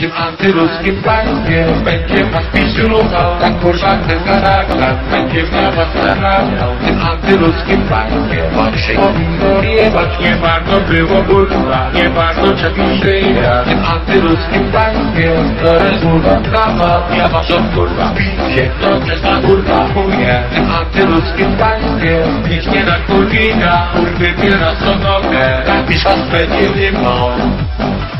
tym antyludzkim państwie będzie was piszruchał, tak kurwa ten charakter będzie na was zarabiał. W tym antyludzkim państwie wam się powinno jebać, nie warto było kurwa, nie warto czepić szyja. W tym antyludzkim państwie to jest kurwa prawa, ja was od kurwa picie, to też na kurwa chuje. W tym antyludzkim państwie nikt nie na kurwina, kurwy biera co nogę, napisz was będzie wymą.